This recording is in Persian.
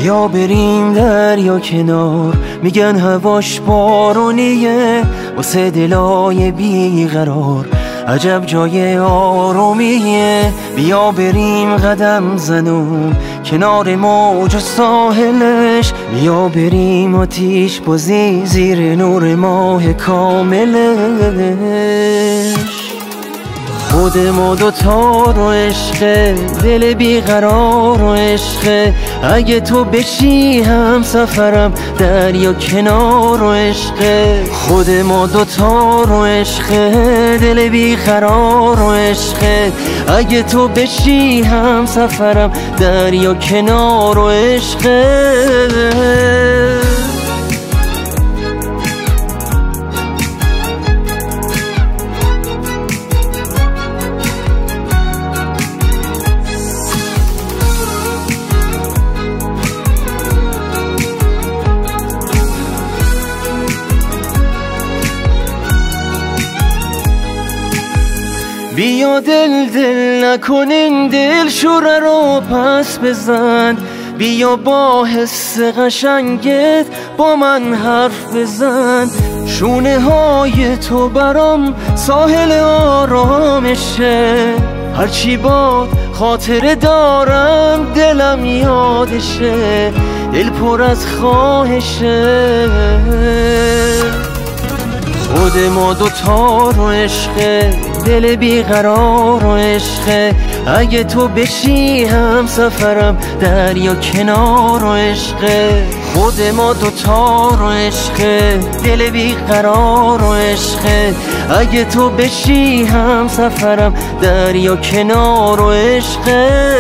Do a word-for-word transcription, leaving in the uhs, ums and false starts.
بیا بریم دریا کنار، میگن هواش بارونیه، واسه دلای بیقرار عجب جای آرومیه. بیا بریم قدم زنون کنار موج و ساحلش، بیا بریم آتیش بازی زیر نور ماه کاملش. خود ما دوتا رو عشقه، دل بیقرار رو عشقه، اگه تو بشی هم سفرم دریا کنار رو عشقه. خود ما دوتا رو عشقه، دل بیقرار رو عشقه، اگه تو بشی هم سفرم دریا کنار رو عشقه. بیا دل دل نکنین دل شوره رو پس بزن، بیا با حس قشنگت با من حرف بزن. شونه های تو برام ساحل آرامشه، هرچی باد خاطره دارم دلم یادشه، دل پر از خواهشه. خود ما دوتا رو عشقه، دل بیقرار و عشقه، اگه تو بشی هم سفرم دریا کنار و عشقه. خود ما دوتا رو عشقه، دل بیقرار و عشقه، اگه تو بشی هم سفرم دریا کنار و عشقه.